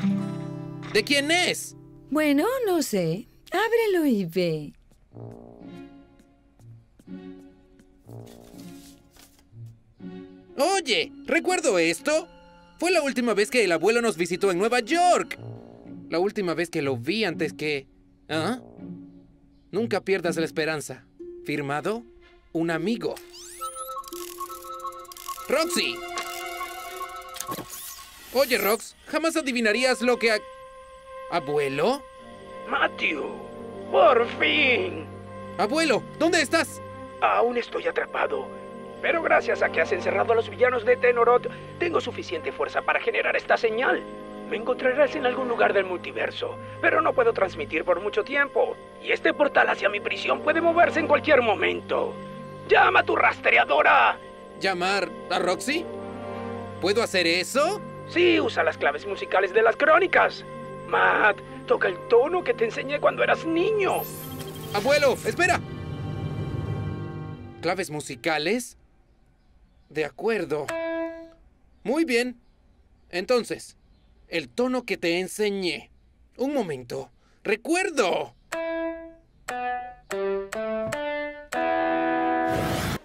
¿De quién es? Bueno, no sé. Ábrelo y ve. Oye, ¿recuerdo esto? Fue la última vez que el abuelo nos visitó en Nueva York. La última vez que lo vi antes que... ¿Ah? Nunca pierdas la esperanza. Firmado, un amigo. ¡Roxy! Oye, Rox, jamás adivinarías lo que... ¿Abuelo? Matthew, por fin. Abuelo, ¿dónde estás? Aún estoy atrapado. Pero gracias a que has encerrado a los villanos de Tenorot, tengo suficiente fuerza para generar esta señal. Me encontrarás en algún lugar del multiverso, pero no puedo transmitir por mucho tiempo. Y este portal hacia mi prisión puede moverse en cualquier momento. ¡Llama a tu rastreadora! ¿Llamar a Roxy? ¿Puedo hacer eso? Sí, usa las claves musicales de las crónicas. Matt, toca el tono que te enseñé cuando eras niño. Abuelo, espera. ¿Claves musicales? De acuerdo. Muy bien. Entonces, el tono que te enseñé. Un momento. ¡Recuerdo!